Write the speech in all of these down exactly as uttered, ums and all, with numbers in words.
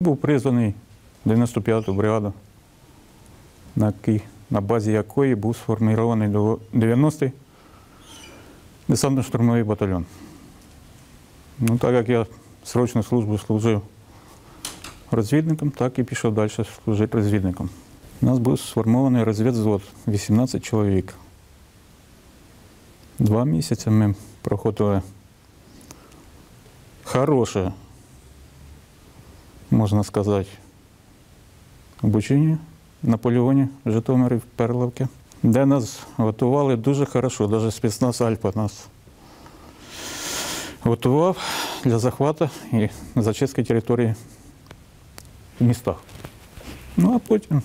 був призваний в дев'яносто п'яту бригаду, на, якій, на базі якої був сформований дев'яностий десантно-штурмовий батальйон. Ну, так як я срочну службу служив розвідником, так і пішов далі служити розвідником. У нас був сформований розвідвзвод, вісімнадцять чоловік. Два місяці ми проходили хороше, можна сказати, обучення на полігоні в Житомирі, в Перловці, де нас готували дуже хорошо, навіть спецназ Альфа нас готував для захвату і зачистки території в містах. Ну, а потім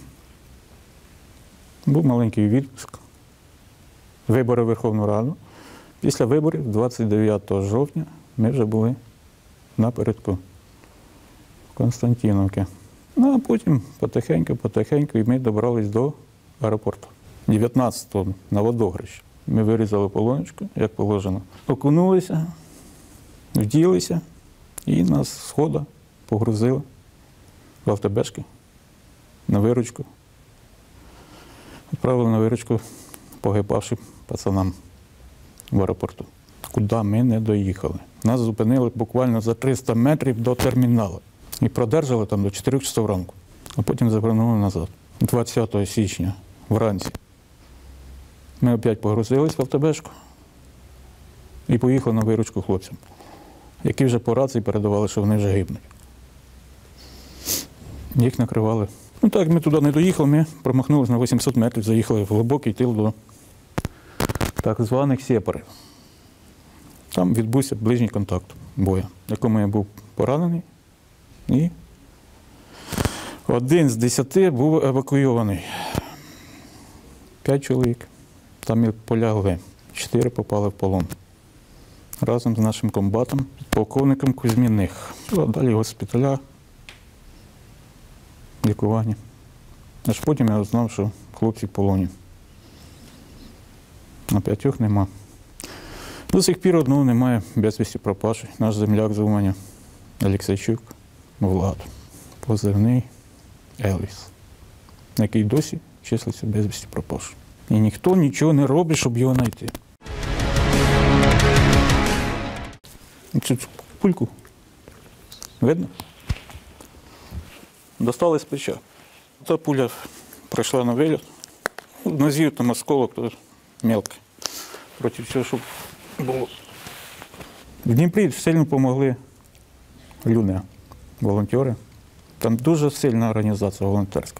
був маленький відпуск, вибори в Верховну Раду. Після виборів, двадцять дев'ятого жовтня, ми вже були напередку в Константинівці. Ну, а потім потихеньку-потихеньку і ми добрались до аеропорту. дев'ятнадцятого на водогрищі. Ми вирізали полоночку, як положено. Окунулися, вділися і нас з сходу погрузили в автобешки на виручку. Відправили на виручку погибавшим пацанам в аеропорту. Куди ми не доїхали. Нас зупинили буквально за триста метрів до терміналу. І продержали там до чотирьох часов ранку. А потім завернули назад. двадцятого січня вранці ми опять погрузились в автобешку і поїхали на виручку хлопцям, які вже по рації передавали, що вони вже гибнуть. Їх накривали. Ну так, ми туди не доїхали, ми промахнулися на вісімсот метрів, заїхали в глибокий тил до так званих сепарів. Там відбувся ближній контакт бою, в якому я був поранений. І один з десяти був евакуйований. П'ять чоловік там і полягли, чотири попали в полон. Разом з нашим комбатом, полковником Кузьміних. А далі госпіталя, лікування. Аж потім я знав, що хлопці в полоні. А п'ятьох нема. До сих пір одного немає безвісті пропавший. Наш земляк з Уманя, Олексійчук Влад, позивний Елвіс, який досі числиться безвісті пропавший. І ніхто нічого не робить, щоб його знайти. Цю пульку видно? Достали з плеча. Та пуля пройшла на виліт. В нозі там осколок, то мелкий. Проти цього, щоб було. В Дніпрі сильно допомогли люди, волонтери. Там дуже сильна організація волонтерська.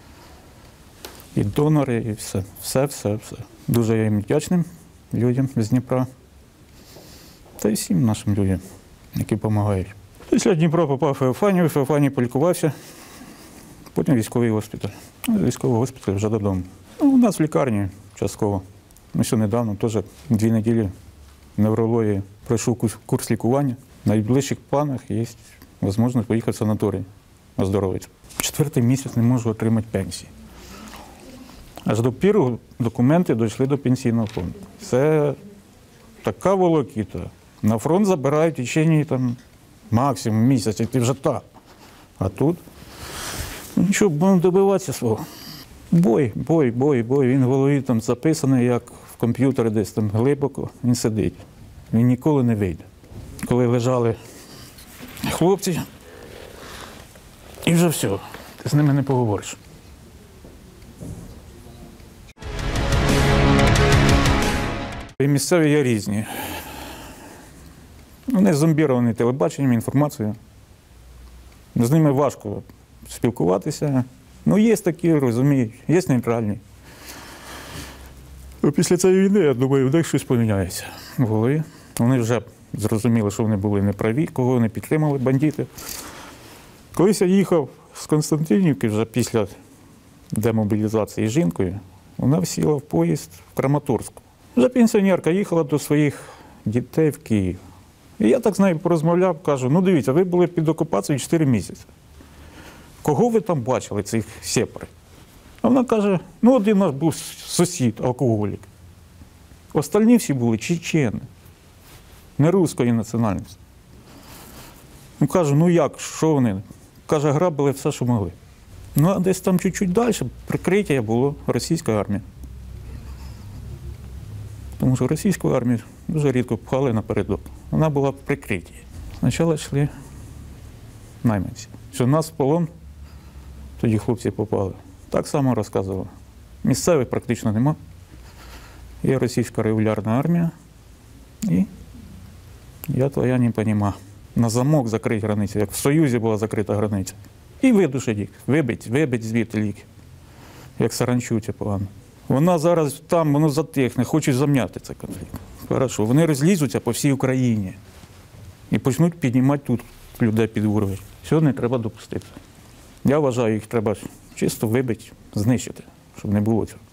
І донори, і все. Все, все, все. Дуже я їм вдячним людям з Дніпра. Та й всім нашим людям, які допомагають. Після Дніпра попав в Феофанію, в Феофанії полікувався. Потім військовий госпіталь. Військовий госпіталь вже додому. Ну, у нас в лікарні частково. Ми ще недавно, теж дві неділі неврології пройшов курс лікування. В найближчих планах є можливість поїхати в санаторій, оздоровитися. Четвертий місяць не можу отримати пенсії. Аж до піру документи дійшли до пенсійного фонду. Це така волокіта. На фронт забирають в течение там максимум місяць, і ти вже так. А тут, ну нічого, будемо добиватися свого. Бой, бой, бой, бой. Він в голові там записаний, як в комп'ютері десь там глибоко, він сидить. Він ніколи не вийде. Коли лежали хлопці, і вже все, ти з ними не поговориш. І місцеві є різні. Вони зомбіровані телебаченням, інформацією. З ними важко спілкуватися. Ну, є такі, розуміють, є нейтральні. Після цієї війни, я думаю, в них щось поміняється в голові. Вони вже зрозуміли, що вони були неправі, кого не підтримали бандити. Колись я їхав з Константинівки вже після демобілізації з жінкою, вона сіла в поїзд в Краматорську. Вже пенсіонерка їхала до своїх дітей в Київ. І я так з нею порозмовляв, кажу, ну дивіться, ви були під окупацією чотири місяці. Кого ви там бачили, цих сепарів? А вона каже, ну один наш був сусід, алкоголік. Остальні всі були чечени, не руської національності. Ну кажу, ну як, що вони? каже, грабили все, що могли. Ну, а десь там чуть-чуть далі прикриття було російська армія. Тому що російську армію дуже рідко пхали напередок. Вона була в прикритті. Спочатку йшли найманці. Що нас в полон, тоді хлопці попали. Так само розказували. Місцевих практично нема. Є російська регулярна армія. І я твоя не розумію. На замок закрити границю, як в Союзі була закрита границя. І видушить їх, вибить, вибить звідти ліки. Як саранчу це погано. Вона зараз там, воно затихне, хочуть зам'яти цей конфлікт. Хорошо, вони розлізуться по всій Україні і почнуть піднімати тут людей під уровень. Цього не треба допустити. Я вважаю, їх треба чисто вибити, знищити, щоб не було цього.